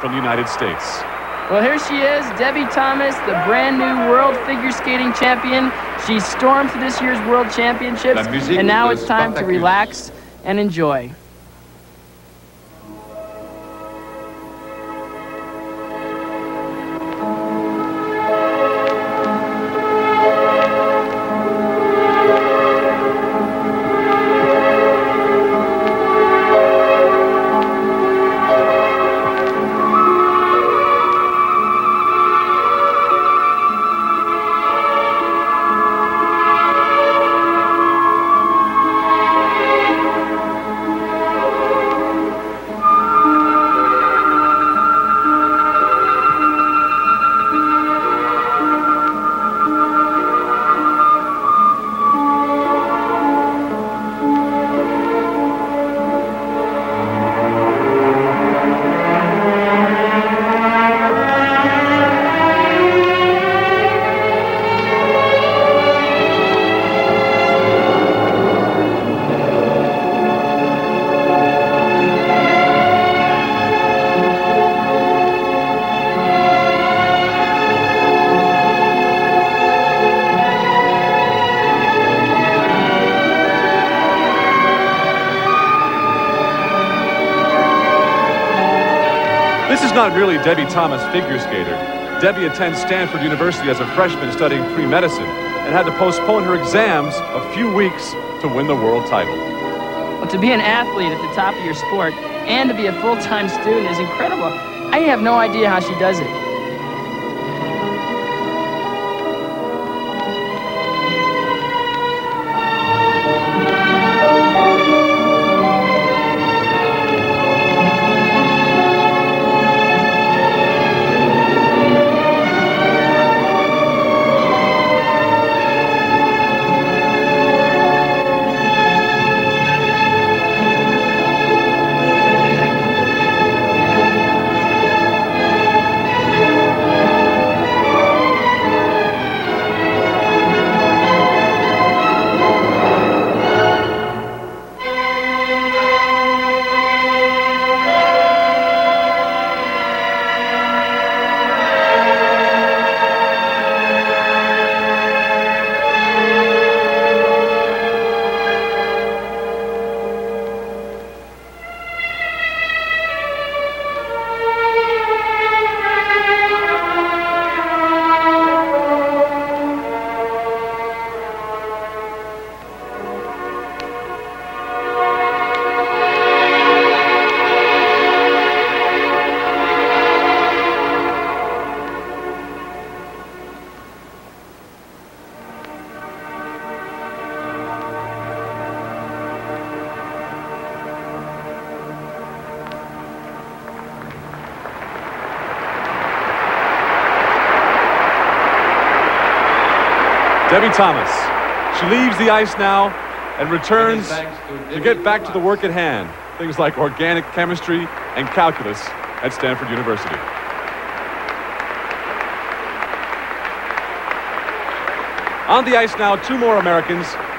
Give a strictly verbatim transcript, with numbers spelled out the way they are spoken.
from the United States. Well, here she is, Debi Thomas, the brand new world figure skating champion. She stormed through this year's World Championships, and now it's time to relax and enjoy. This is not really Debi Thomas, figure skater. Debi attends Stanford University as a freshman studying pre-medicine and had to postpone her exams a few weeks to win the world title. Well, to be an athlete at the top of your sport and to be a full-time student is incredible. I have no idea how she does it. Debi Thomas. She leaves the ice now and returns to get back to the work at hand. Things like organic chemistry and calculus at Stanford University. On the ice now, two more Americans.